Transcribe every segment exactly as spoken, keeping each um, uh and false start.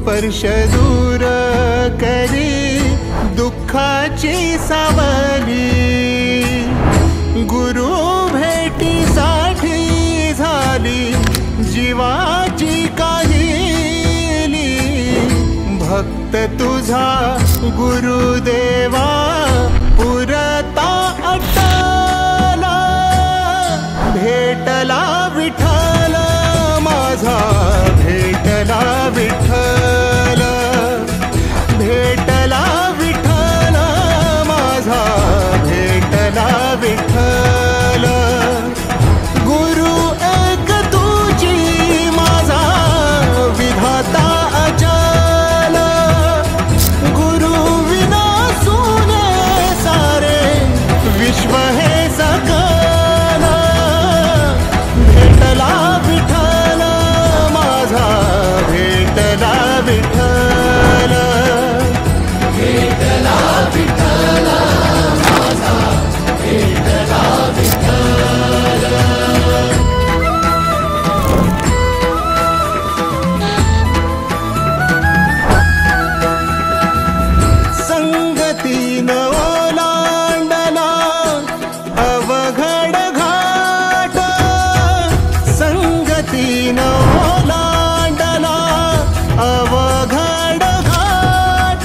स्पर्श दूर करी दुःखाची सावली। गुरु भेटीसाठी झाली जीवाची काहिली। भक्त तुझा गुरुदेवा पुरता अटला। भेटला विठ्ठल माझा, भेटला विठ्ठल, भेटला विठ्ठल माझा, भेटला विठ्ठल। गुरु एक तुझी माझा विधाता अचल। गुरु विना सुने सारे विश्व हे सकल। भेटला विठ्ठल माझा, भेटला विठ्ठल, भेटला विठ्ठल माझा, भेटला विठ्ठल। संगतीन ओलांडला अवघड घाट। संगतीन ओलांडला अवघड घाट।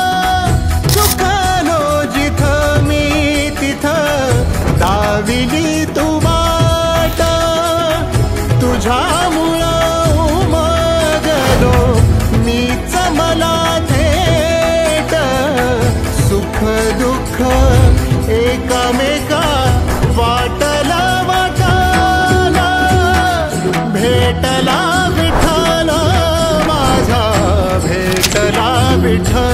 चुकलो जिथ मी तिथ दाविली तू वाट। तुझ्यामुळं उमगलो मीच मला थेट। सुख दुःख एकामेका वाटला वाटाला। भेटला विठ्ठल माझा, भेटला विठ्ठल।